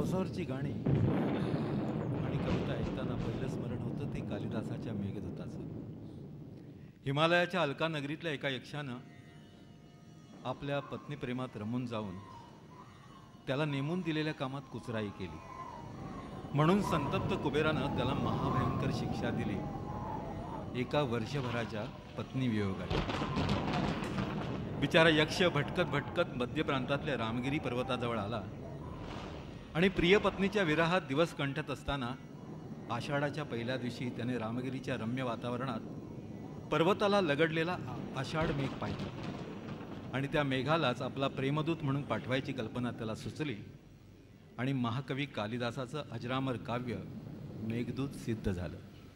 पावसावरची गाणी आणि कविता ऐकताना पहिलं स्मरण होतं ते कालिदासाच्या मेघदूताचं. हिमालयाच्या अलका नगरीतल्या एका यक्षानं आपल्या पत्नीप्रेमात रमून जाऊन त्याला नेमून दिलेल्या कामात कुचराई केली. म्हणून संतप्त कुबेरानं त्याला महाभयंकर शिक्षा दिली, एका वर्षभराच्या पत्नीवियोगाची. बिचारा यक्ष भटकत भटकत मध्य प्रांतातल्या रामगिरी पर्वताजवळ आला आणि प्रिय पत्नीच्या विरहात दिवस कंठत असताना आषाढाच्या पहिल्या दिवशी त्याने रामगिरीच्या रम्य वातावरणात पर्वताला लगडलेला आषाढ मेघ पाहिला आणि त्या मेघालाच आपला प्रेमदूत म्हणून पाठवायची कल्पना त्याला सुचली आणि महाकवी कालिदासाचं अजरामर काव्य मेघदूत सिद्ध झालं.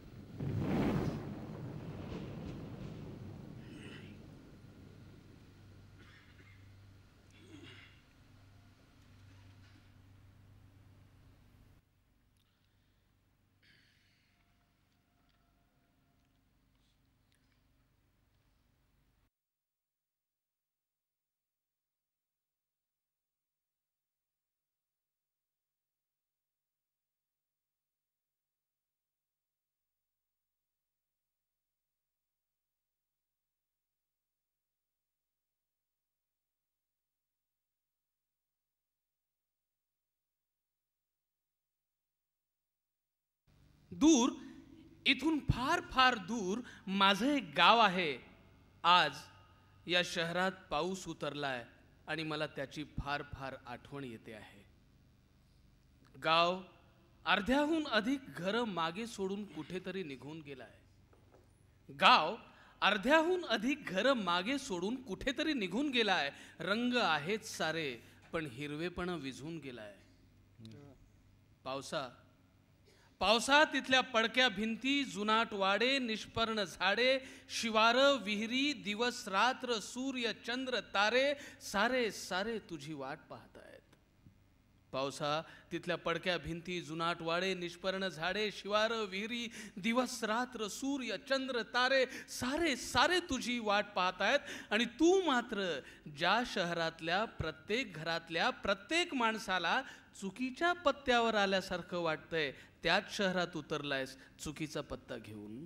दूर, इथून फार फार दूर माझं एक गाव आहे. आज या शहरात पाऊस उतरलाय आणि मला त्याची फार फार आठवण येते आहे. गाव अर्ध्याहून अधिक घरं मागे सोडून कुठेतरी निघून गेलाय. गाव अर्ध्याहून अधिक घरं मागे सोडून कुठेतरी निघून गेलाय. रंग आहेत सारे पण हिरवेपणा विझून गेलाय. पावसात तिथल्या पडक्या भिंती, जुनाट वाडे, निष्पर्ण झाडे, शिवार, विहिरी, दिवस रात्र, सूर्य चंद्र तारे सारे सारे तुझी वाट पाहत आहेत. पावसा तिथल्या पडक्या भिंती, जुनाट वाडे, निष्पर्ण झाडे, शिवार, विहिरी, दिवस रात्र, सूर्य चंद्र तारे सारे सारे तुझी वाट पाहत आहेत आणि तू मात्र ज्या शहरातल्या प्रत्येक घरातल्या प्रत्येक माणसाला चुकीच्या पत्त्यावर आल्यासारखं वाटतंय त्याच शहरात उतरलायस चुकीचा पत्ता घेऊन.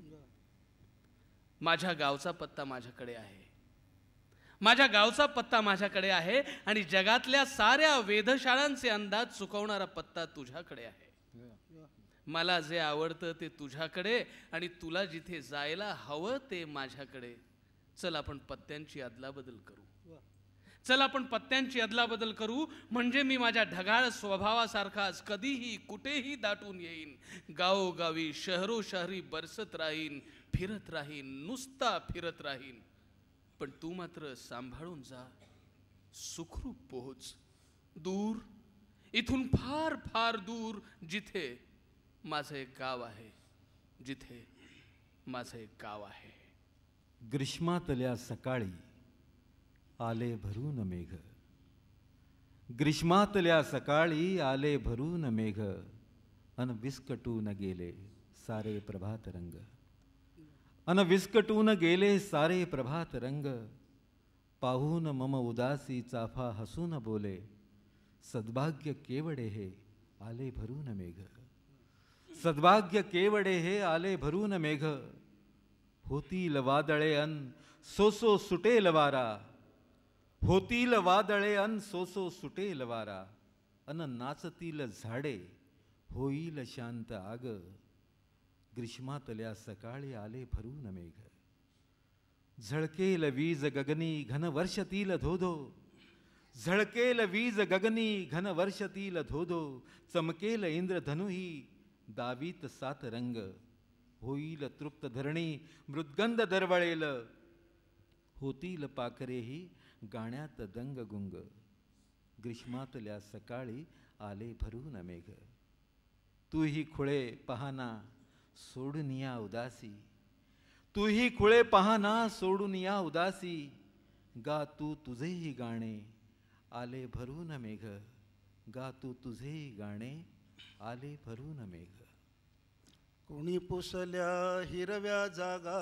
माझ्या गावचा पत्ता माझ्याकडे आहे. माझ्या गावचा पत्ता माझ्याकडे आहे आणि जगातल्या साऱ्या वेधशाळांचे अंदाज चुकवणारा पत्ता तुझ्याकडे आहे. मला जे आवडतं ते तुझ्याकडे आणि तुला जिथे जायला हवं ते माझ्याकडे. चल आपण पत्त्यांची अदलाबदल करू. चल आपण पत्त्यांची अदलाबदल करू म्हणजे मी माझ्या ढगाळ स्वभावासारखाच कधीही कुठेही दाटून येईन. गावोगावी शहरोशहरी बरसत राहीन, फिरत राहीन, नुसता फिरत राहीन. पण तू मात्र सांभाळून जा, सुखरूप पोहोच. दूर, इथून फार फार दूर, जिथे माझं एक गाव आहे, जिथे माझं एक गाव आहे. ग्रीष्मातल्या सकाळी आले भरून मेघ, ग्रीष्मातल्या सकाळी आले भरून मेघ, अन विस्कटून गेले सारे प्रभात रंग. अन विस्कटून गेले सारे प्रभात रंग. पाहून मम उदासी चाफा हसून बोले, सद्भाग्य केवडे हे आले भरून मेघ. सद्भाग्य केवडे हे आले भरून मेघ. होतील वादळे अन सोसो सुटेल वारा, होतील वादळे अन सोसो सुटेल वारा. अन नाचतील झाडे होईल शांत आग. ग्रीष्मातल्या सकाळी आले भरून मेघ. झळकेल वीज गगनी घन वर्षतील धोधो, झळकेल वीज गगनी घन वर्षतील धोधो. चमकेल इंद्रधनुही दावीत सात रंग. होईल तृप्त धरणी मृद्गंध दरवळेल, होतील पाखरेही गाण्यात दंग गुंग. ग्रीष्मातल्या सकाळी आले भरून मेघ. तूही खुळे पहाना सोडून या उदासी, तूही खुळे पहाना सोडून या उदासी. गा तू तुझेही गाणे आले भरून मेघ, गा तू तुझेही गाणे आले भरून मेघ. कोणी पुसल्या हिरव्या जागा,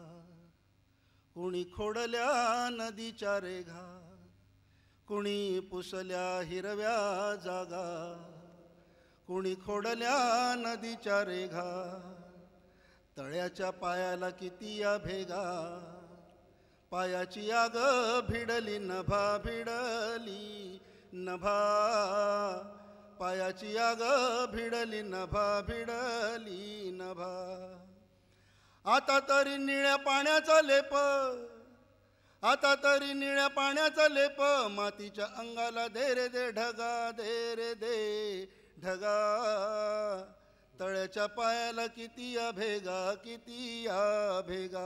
कोणी खोडल्या नदीच्या रेघा. कोणी पुसल्या हिरव्या जागा, कोणी खोडल्या नदीच्या रेघा, तळ्याच्या पायाला किती या भेगा, पायाची आग भिडली नभा, भिडली नभा, पायाची आग भिडली नभा, भिडली नभा. आता तरी निळ्या पाण्याचा लेप, आता तरी निळ्या पाण्याचा लेप, मातीच्या अंगाला दे रे दे ढगा, दे रे दे ढगा. तळ्याच्या पायाला किती या भेगा, किती या भेगा.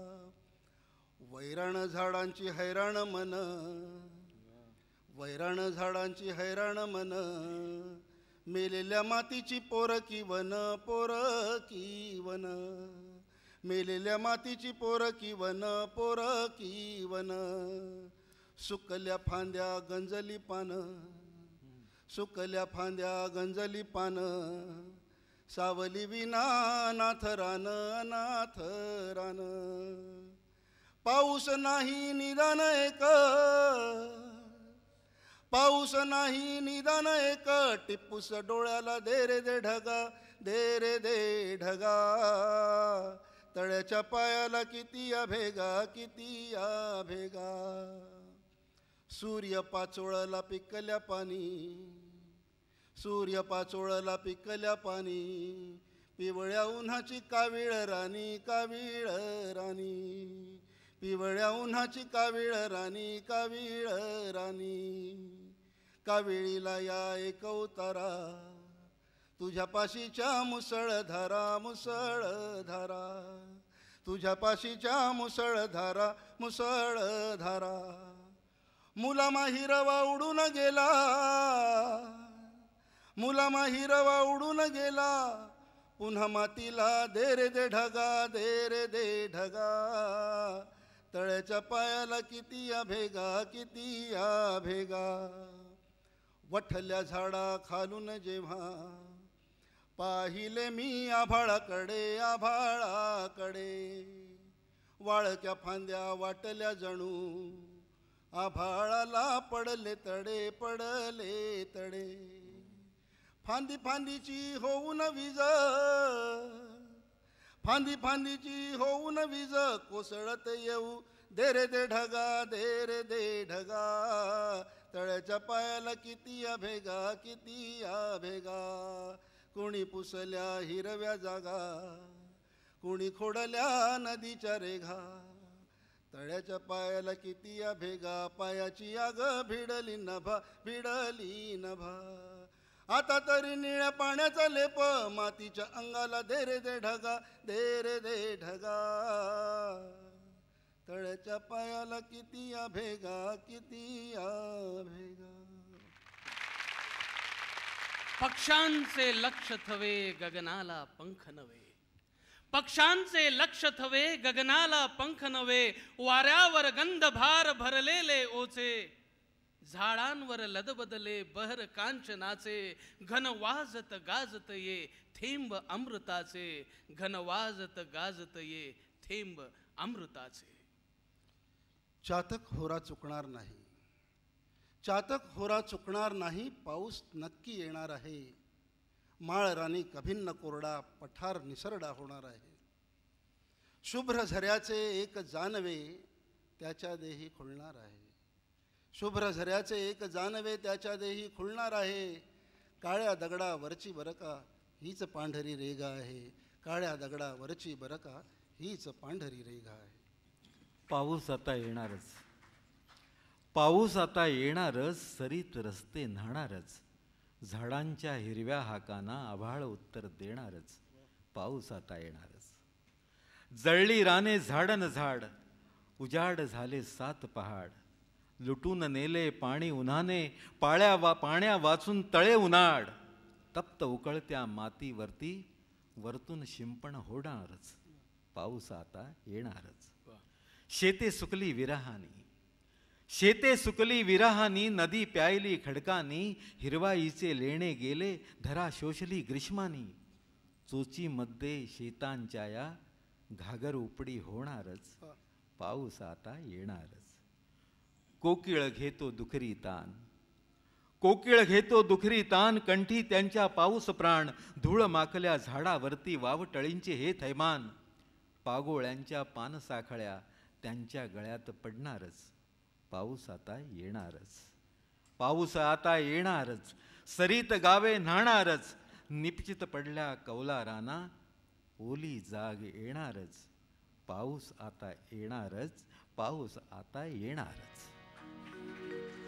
वैराण झाडांची हैराण मन, वैराण झाडांची हैराण मन, मेलेल्या मातीची पोरकी वन, पोरकी वन, मेलेल्या मातीची पोरकी वन, पोरकी वन. सुकल्या फांद्या गंजली पान, सुकल्या फांद्या गंजली पान, सावली विना अनाथ रान, अनाथ रान. पाऊस नाही निदान एक, पाऊस नाही निदान एक, टिप्पूस डोळ्याला दे रे दे ढगा, दे रे दे ढगा. तळ्याच्या पायाला किती या भेगा, किती या भेगा. सूर्य पाचोळला पिकल्या पाणी, सूर्य पाचोळला पिकल्या पाणी, पिवळ्या उन्हाची कावीळ राणी, कावीळ राणी, पिवळ्या उन्हाची कावीळ राणी, कावीळ राणी. कावेळीला या एक उतारा, तुझ्या पाशीच्या मुसळधारा, मुसळधारा, तुझ्या पाशीच्या मुसळधारा, मुसळधारा. मुला माहिरवा उडून गेला, मुला माहिरवा उडून गेला, पुन्हा मातीला दे रे दे ढगा, दे रे दे ढगा. तळ्याच्या पायाला किती या भेगा, किती या भेगा. वठल्या झाडा खालून जेव्हा पाहिले मी आभाळाकडे, आभाळाकडे, वाळक्या फांद्या वाटल्या जणू, आभाळाला पडले तडे, पडले तडे. फांदी फांदीची होऊन वीज, फांदी फांदीची होऊन वीज, कोसळत येऊ दे रे दे ढगा, दे रे दे ढगा. तळ्याच्या पायाला किती या भेगा, किती या भेगा. कोणी पुसल्या हिरव्या जागा, कोणी खोडल्या नदीच्या रेघा, तळ्याच्या पायाला किती या भेगा, पायाची आग भिडली नभा, भिडली नभा. आता तरी निळ्या पाण्याचा लेप, मातीच्या अंगाला दे रे दे ढगा, दे रे दे ढगा. तळ्याच्या पायाला किती या भेगा, किती या भेगा. पक्षांचे लक्ष थवे गगनाला पंख नवे, पक्षांचे लक्ष थवे गगनाला पंख नवे. वाऱ्यावर गंधभार भरलेले ओचे, झाडांवर लदबदले बहर कांचनाचे. घन वाजत गाजत ये थेंब अमृताचे, घन वाजत गाजत ये थेंब अमृताचे. चातक होरा चुकणार नाही, चातक होरा चुकणार नाही. पाऊस नक्की येणार आहे. माळ राणी कभिन्न कोरडा, पठार निसरडा होणार आहे. शुभ्र झऱ्याचे एक जानवे त्याच्या देही खुलणार आहे. शुभ्र झऱ्याचे एक जानवे त्याच्या देही खुलणार आहे. काळ्या दगडावरची बरका हीच पांढरी रेघा आहे. काळ्या दगडावरची बरका हीच पांढरी रेघा आहे. पाऊस आता येणारच, पाऊस आता येणारच, सरीत रस्ते न्हाणारच. झाडांच्या हिरव्या हाकांना आभाळ उत्तर देणारच. पाऊस आता येणारच. जळली राने झाडन झाड, उजाड झाले 7 पहाड. लुटून नेले पाणी उन्हाने, पाण्या वाचून तळे उन्हाड. तप्त उकळत्या मातीवरती वरतून शिंपण होणारच. पाऊस आता येणारच. शेते सुकली विरहानी, शेते सुकली विरहानी. नदी प्यायली खडकानी, हिरवाईचे लेणे गेले धरा शोषली ग्रीष्मानी. चोचीमध्ये शेतांच्या या घागर उपडी होणारच. पाऊस आता येणारच. कोकिळ घेतो दुखरी तान, कोकिळ घेतो दुखरी तान, कंठी त्यांच्या पाऊस प्राण. धूळ माकल्या झाडावरती वावटळींचे हे थैमान. पागोळ्यांच्या पानसाखळ्या त्यांच्या गळ्यात पडणारच. पाऊस आता येणारच, पाऊस आता येणारच. सरीत गावे न्हाणारच. निपचित पडल्या कौलारांना ओली जाग येणारच. पाऊस आता येणारच, पाऊस आता येणारच.